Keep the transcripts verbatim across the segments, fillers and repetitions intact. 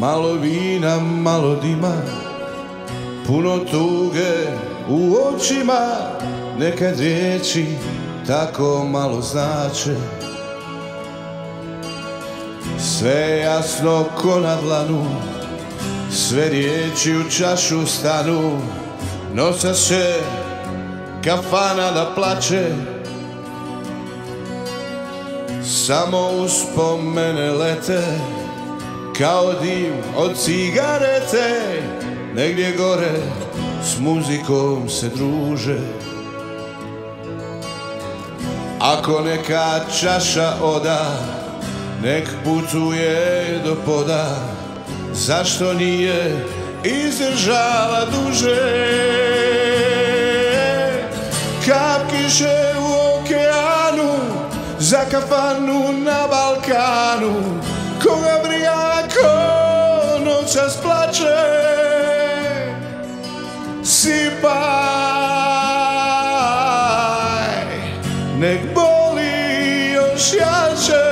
Malo vina, malo dima, puno tuge u očima. Nekad riječi tako malo znače, sve jasno ko na dlanu, sve riječi u čašu stanu. Noćas će kafana da plače, samo uspomene lete kao dim od cigarete. Negdje gore s muzikom se druže, ako neka čaša oda, nek putuje do poda. Zašto nije izdržala duže? Kap kiše u okeanu, za kafanu na Balkanu. Koga briga ko noćas plače, sipaj, nek boli još jače.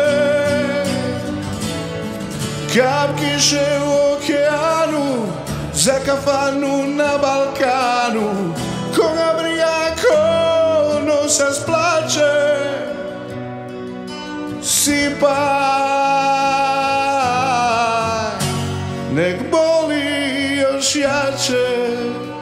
Kap kiše u okeanu, za kafanu na Balkanu. Koga briga ko noćas plače, sipaj, nek boli još jače.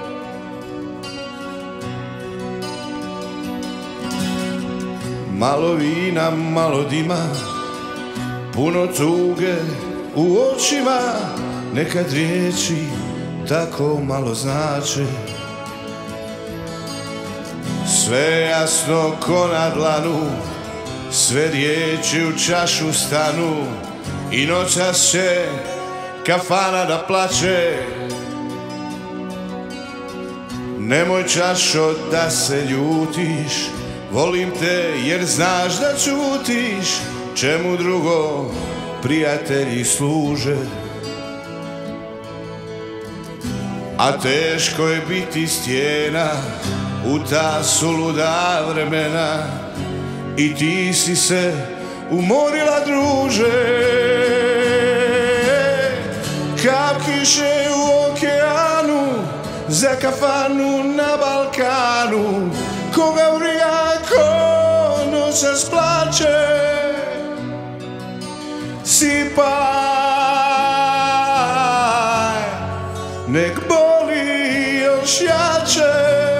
Malo vina, malo dima, puno tuge u očima. Nekad riječi tako malo znače, sve jasno ko na dlanu, sve riječi u čašu stanu. I noćas će kafana da plače, nemoj čašo da se ljutiš, volim te jer znaš da ćutiš. Čemu drugo prijatelji služe, a teško je biti stijena u ta suluda vremena. I ti si se umorila druže, kap kiše u okeanu, za kafanu na Balkanu. Koga briga ko noćas plače, sipaj, nek boli još jače.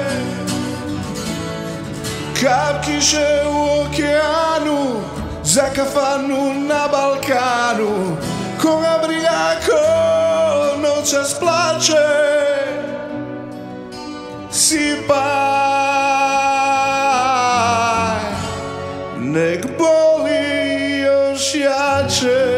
Kap kiše u okeanu, za kafanu na Balkanu. Koga briga ko noćas plače, sipaj, nek boli još jače.